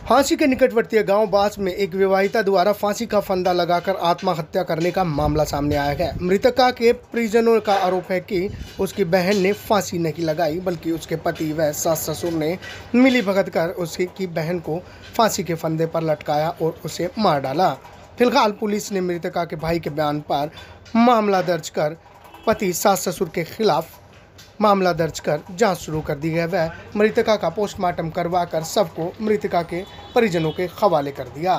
फांसी के निकटवर्ती गांव बास में एक विवाहिता द्वारा फांसी का फंदा लगाकर आत्महत्या करने का मामला सामने आया है। मृतका के परिजनों का आरोप है कि उसकी बहन ने फांसी नहीं लगाई, बल्कि उसके पति व सास ससुर ने मिलीभगत कर उसकी बहन को फांसी के फंदे पर लटकाया और उसे मार डाला। फिलहाल पुलिस ने मृतका के भाई के बयान पर मामला दर्ज कर पति सास ससुर के खिलाफ मामला दर्ज कर जांच शुरू कर दी है। वह मृतका का पोस्टमार्टम करवाकर शव को मृतका के परिजनों के हवाले कर दिया।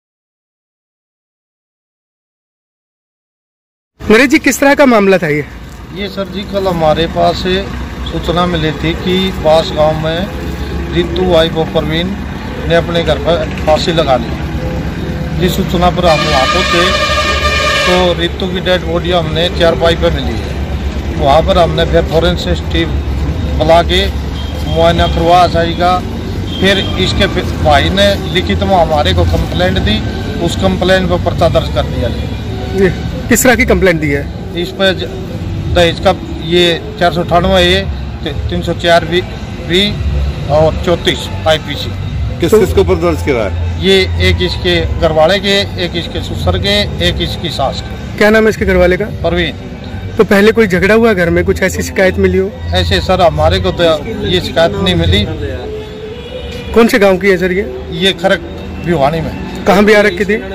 नरेश जी, किस तरह का मामला था ये सर जी, कल हमारे पास सूचना मिली थी कि बास गांव में रितु वाइफ ऑफ परवीन ने अपने घर पर फांसी लगा ली। जिस सूचना पर हम वहाँ पहुँचे तो रितु की डेड बॉडी हमने 4 पे मिली है। वहाँ पर हमने फिर फॉरेंसिक टीम बुला के मुआयना करवा जाएगा। फिर इसके भाई ने लिखित में हमारे को कंप्लेंट दी, उस कंप्लेंट पर पर्चा दर्ज कर दिया। ये किस तरह की कंप्लेंट दी है? इस पर दहेज का ये 498 ए 304 बी और 34 IPC किस ऊपर दर्ज करा है? ये एक इसके घरवाले के, एक इसके ससुर के, एक इसकी सास के। क्या नाम है इसके घरवाले का? परवीन। तो पहले कोई झगड़ा हुआ घर में, कुछ ऐसी शिकायत मिली हो? ऐसे सर हमारे को तो ये शिकायत नहीं मिली। कौन से गांव की है सर ये खरक भिवानी में। कहाँ भी आ रखी थी?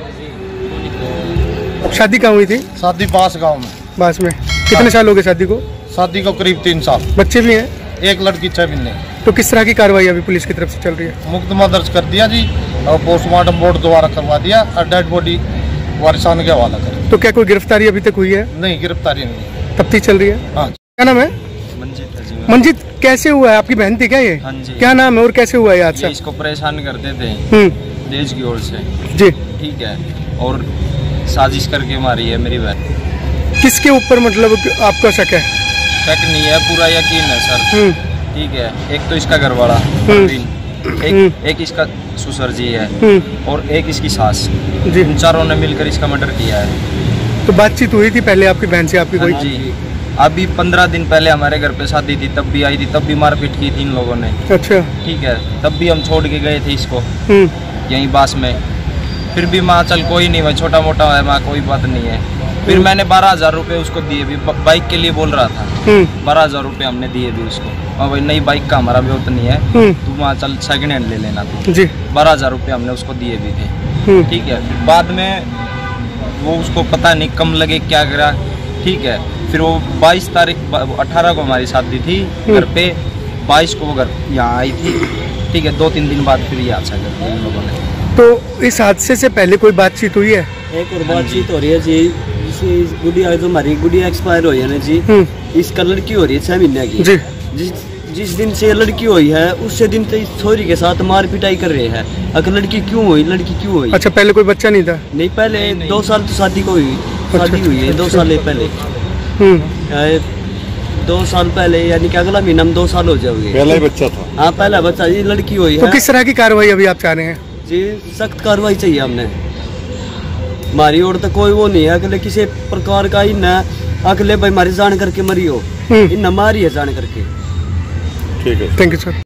शादी कहाँ हुई थी? शादी बास गांव में। बास में। कितने साल हो गए शादी को? शादी को करीब 3 साल। बच्चे भी हैं? एक लड़की 6 महीने। तो किस तरह की कार्रवाई अभी पुलिस की तरफ से चल रही है? मुकदमा दर्ज कर दिया जी और पोस्टमार्टम बोर्ड द्वारा करवा दिया और डेड बॉडी वारिसान के हवाला कर। तो क्या कोई गिरफ्तारी अभी तक हुई है? नहीं, गिरफ्तारी नहीं। तफ्तीश चल रही है। हाँ। क्या नाम है? मंजित। कैसे हुआ है? आपकी बहन थी क्या ये? हाँ जी। क्या नाम है और कैसे हुआ है हादसा? इसको परेशान करते थे देश की ओर से जी, ठीक है, और साजिश करके मारी है मेरी बहन। किसके ऊपर मतलब आपका शक है? शक नहीं है, पूरा यकीन है सर। ठीक है, एक तो इसका घरवाला एक इसका ससुर जी है और एक इसकी सास जी। इन चारों ने मिलकर इसका मर्डर किया है। तो बातचीत हुई थी पहले आपकी बहन से आपकी कोई? हाँ जी, अभी 15 दिन पहले हमारे घर पे शादी थी, तब भी आई थी, तब भी मारपीट की थी इन लोगों ने। अच्छा। ठीक है, तब भी हम छोड़ के गए थे इसको यहीं बास में। फिर भी माँ चल कोई नहीं, मैं छोटा मोटा है माँ, कोई बात नहीं है। फिर मैंने 12,000 रुपये उसको दिए भी, बाइक के लिए बोल रहा था। 12,000 रुपये हमने दिए भी उसको। और भाई नई बाइक का हमारा भी उतना नहीं है, तू वहाँ चल सेकंड हैंड ले लेना तू जी। 12,000 रुपये हमने उसको दिए भी थे। ठीक है, बाद में वो उसको पता नहीं कम लगे क्या करा। ठीक है, फिर वो 18 को हमारी शादी थी घर पे, 22 को वो घर यहाँ आई थी। ठीक है, 2-3 दिन बाद फिर ये हादसा कर दिया इन लोगों ने। तो इस हादसे से पहले कोई बातचीत हुई है? एक और बातचीत हो रही है जी, गुड़िया जो हमारी गुड़िया एक्सपायर हुई है ना जी, इसका लड़की हो रही है 6 महीने की जी। जिस दिन से लड़की हुई है उससे दिन से इस छोरी के साथ मार पिटाई कर रहे हैं। अगर लड़की क्यों हुई? अच्छा, पहले कोई बच्चा नहीं था? नहीं, पहले 2 साल तो शादी को हुई। शादी हुई है 2 साल पहले। 2 साल पहले, यानी कि अगला महीना में 2 साल हो जाओगे। पहला ही बच्चा था? हाँ, पहला बच्चा जी, लड़की हुई है। तो किस तरह की कार्रवाई अभी आप चाह रहे हैं? जी, सख्त कार्रवाई चाहिए हमने। हमारी ओर तो कोई वो नहीं है, अगले किसी प्रकार का ही न अगले भाई हमारी जान करके मरी हो, इन हमारी है जान करके। ठीक है, थैंक यू सर।